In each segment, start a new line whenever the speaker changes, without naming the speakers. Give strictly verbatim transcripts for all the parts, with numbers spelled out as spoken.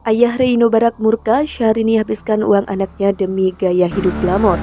Ayah Reino Barak murka, Syahrini habiskan uang anaknya demi gaya hidup glamor.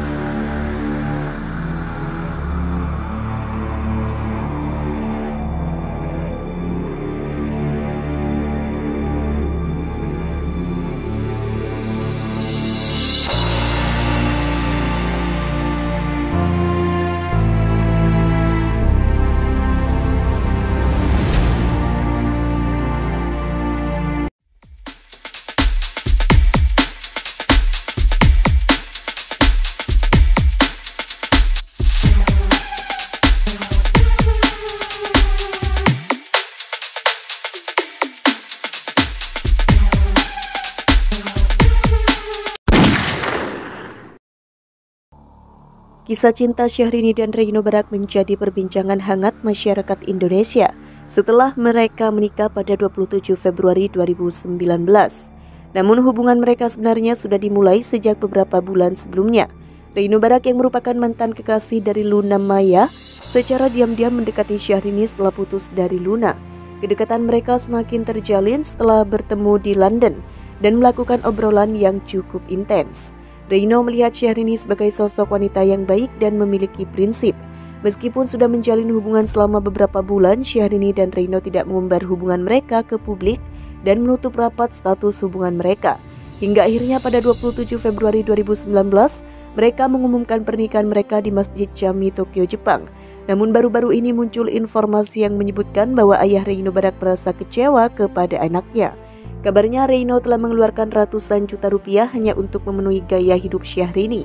Kisah cinta Syahrini dan Reino Barak menjadi perbincangan hangat masyarakat Indonesia setelah mereka menikah pada dua puluh tujuh Februari dua ribu sembilan belas. Namun hubungan mereka sebenarnya sudah dimulai sejak beberapa bulan sebelumnya. Reino Barak yang merupakan mantan kekasih dari Luna Maya secara diam-diam mendekati Syahrini setelah putus dari Luna. Kedekatan mereka semakin terjalin setelah bertemu di London dan melakukan obrolan yang cukup intens. Reino melihat Syahrini sebagai sosok wanita yang baik dan memiliki prinsip. Meskipun sudah menjalin hubungan selama beberapa bulan, Syahrini dan Reino tidak mengumbar hubungan mereka ke publik dan menutup rapat status hubungan mereka. Hingga akhirnya pada dua puluh tujuh Februari dua ribu sembilan belas, mereka mengumumkan pernikahan mereka di Masjid Jami, Tokyo, Jepang. Namun baru-baru ini muncul informasi yang menyebutkan bahwa ayah Reino Barak merasa kecewa kepada anaknya. Kabarnya Reino telah mengeluarkan ratusan juta rupiah hanya untuk memenuhi gaya hidup Syahrini.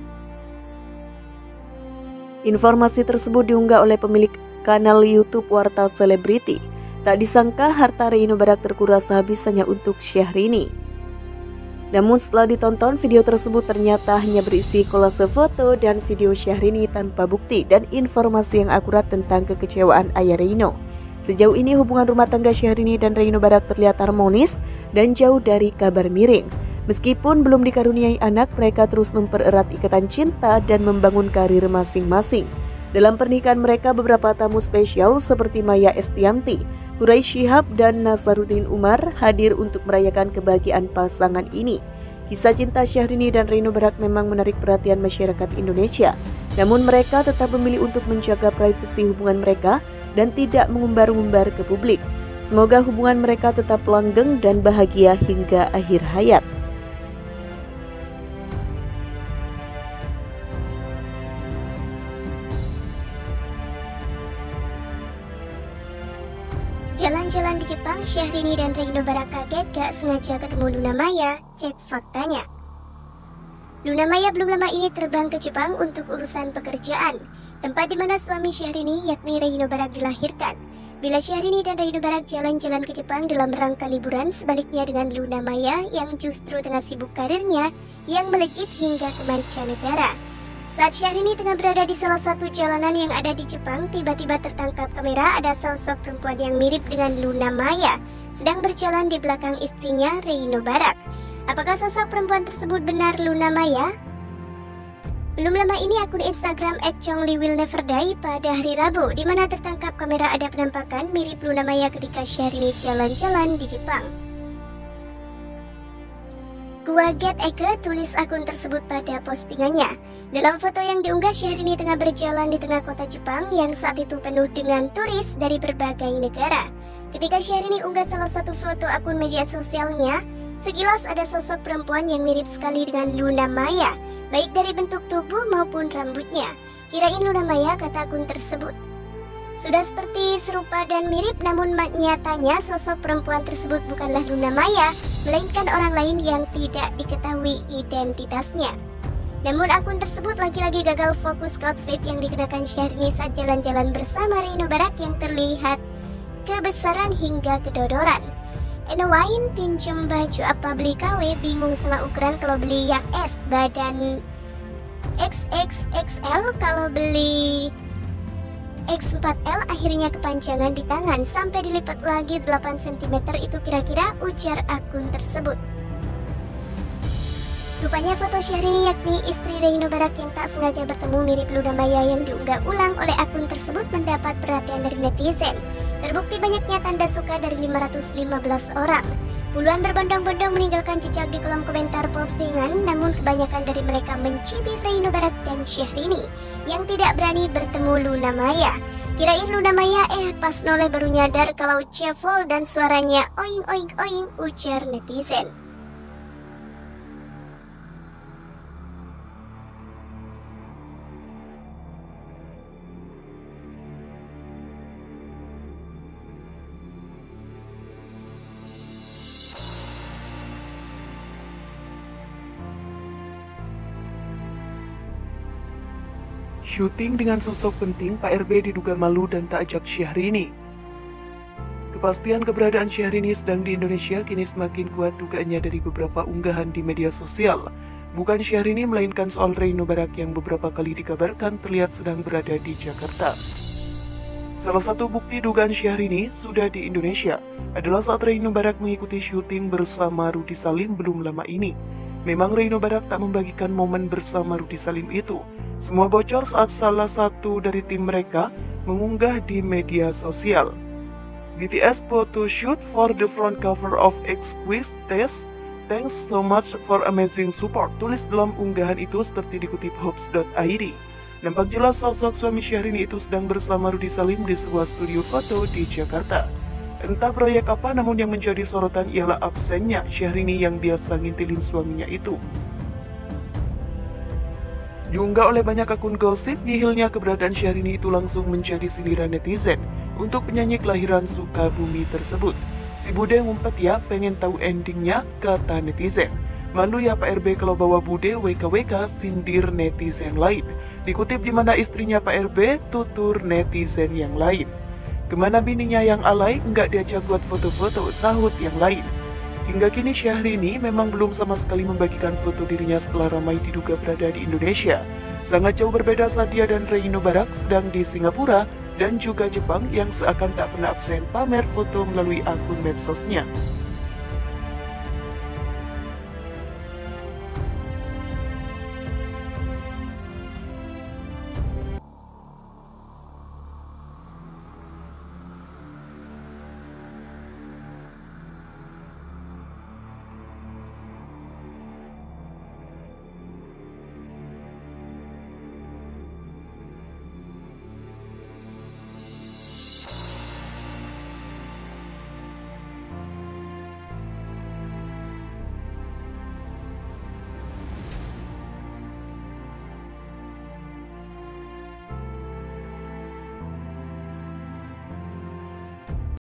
Informasi tersebut diunggah oleh pemilik kanal YouTube Warta Selebriti. Tak disangka harta Reino Barak terkuras habis hanya untuk Syahrini. Namun setelah ditonton, video tersebut ternyata hanya berisi kolase foto dan video Syahrini tanpa bukti dan informasi yang akurat tentang kekecewaan ayah Reino. Sejauh ini hubungan rumah tangga Syahrini dan Reino Barak terlihat harmonis dan jauh dari kabar miring. Meskipun belum dikaruniai anak, mereka terus mempererat ikatan cinta dan membangun karir masing-masing. Dalam pernikahan mereka, beberapa tamu spesial seperti Maya Estianty, Quraish Shihab, dan Nasaruddin Umar hadir untuk merayakan kebahagiaan pasangan ini. Kisah cinta Syahrini dan Reino Barak memang menarik perhatian masyarakat Indonesia. Namun mereka tetap memilih untuk menjaga privasi hubungan mereka dan tidak mengumbar-umbar ke publik. Semoga hubungan mereka tetap langgeng dan bahagia hingga akhir hayat.
Jalan-jalan di Jepang, Syahrini dan Reino Barak kaget gak sengaja ketemu Luna Maya. Cek faktanya. Luna Maya belum lama ini terbang ke Jepang untuk urusan pekerjaan, tempat di mana suami Syahrini yakni Reino Barak dilahirkan. Bila Syahrini dan Reino Barak jalan-jalan ke Jepang dalam rangka liburan, sebaliknya dengan Luna Maya yang justru tengah sibuk karirnya yang melejit hingga ke mancanegara. Saat Syahrini tengah berada di salah satu jalanan yang ada di Jepang, tiba-tiba tertangkap kamera ada sosok perempuan yang mirip dengan Luna Maya sedang berjalan di belakang istrinya Reino Barak. Apakah sosok perempuan tersebut benar Luna Maya? Belum lama ini akun Instagram et chongli will never die pada hari Rabu, di mana tertangkap kamera ada penampakan mirip Luna Maya ketika Syahrini jalan-jalan di Jepang. Gua Get Eke, tulis akun tersebut pada postingannya. Dalam foto yang diunggah, Syahrini tengah berjalan di tengah kota Jepang yang saat itu penuh dengan turis dari berbagai negara. Ketika Syahrini unggah salah satu foto akun media sosialnya, sekilas ada sosok perempuan yang mirip sekali dengan Luna Maya, baik dari bentuk tubuh maupun rambutnya. Kirain Luna Maya, kata akun tersebut. Sudah seperti serupa dan mirip, namun nyatanya sosok perempuan tersebut bukanlah Luna Maya, melainkan orang lain yang tidak diketahui identitasnya. Namun akun tersebut lagi-lagi gagal fokus ke outfit yang dikenakan Syahrini saat jalan-jalan bersama Reino Barak yang terlihat kebesaran hingga kedodoran. Enowain pinjem baju apa beli K W, bingung sama ukuran, kalau beli yang S badan X X X L, kalau beli X empat L akhirnya kepanjangan di tangan sampai dilipat lagi delapan sentimeter, itu kira-kira, ujar akun tersebut. Rupanya foto Syahrini yakni istri Reino Barak yang tak sengaja bertemu mirip Luna Maya yang diunggah ulang oleh akun tersebut mendapat perhatian dari netizen. Terbukti banyaknya tanda suka dari lima ratus lima belas orang. Puluhan berbondong-bondong meninggalkan jejak di kolom komentar postingan, namun kebanyakan dari mereka mencibir Reino Barak dan Syahrini yang tidak berani bertemu Luna Maya. Kirain Luna Maya, eh pas noleh baru nyadar kalau cevol dan suaranya oing oing oing, ujar netizen.
Syuting dengan sosok penting, Pak R B diduga malu dan tak ajak Syahrini. Kepastian keberadaan Syahrini sedang di Indonesia kini semakin kuat dugaannya dari beberapa unggahan di media sosial. Bukan Syahrini melainkan soal Reino Barak yang beberapa kali dikabarkan terlihat sedang berada di Jakarta. Salah satu bukti dugaan Syahrini sudah di Indonesia adalah saat Reino Barak mengikuti syuting bersama Rudy Salim belum lama ini. Memang Reino Barak tak membagikan momen bersama Rudy Salim itu. Semua bocor saat salah satu dari tim mereka mengunggah di media sosial. B T S photo shoot for the front cover of Exquisite Taste. Thanks so much for amazing support. Tulis dalam unggahan itu seperti dikutip Hopes dot I D. Nampak jelas sosok suami Syahrini itu sedang bersama Rudy Salim di sebuah studio foto di Jakarta. Entah proyek apa, namun yang menjadi sorotan ialah absennya Syahrini yang biasa ngintilin suaminya itu. Diunggah oleh banyak akun gosip, nihilnya keberadaan Syahrini itu langsung menjadi sindiran netizen untuk penyanyi kelahiran Sukabumi tersebut. Si Bude ngumpet ya, pengen tahu endingnya, kata netizen. Malu ya Pak R B kalau bawa Bude, W K W K, sindir netizen lain. Dikutip di mana istrinya Pak R B, tutur netizen yang lain. Kemana bininya yang alay, nggak diajak buat foto-foto, sahut yang lain. Hingga kini Syahrini memang belum sama sekali membagikan foto dirinya setelah ramai diduga berada di Indonesia. Sangat jauh berbeda saat dia dan Reino Barak sedang di Singapura dan juga Jepang yang seakan tak pernah absen pamer foto melalui akun medsosnya.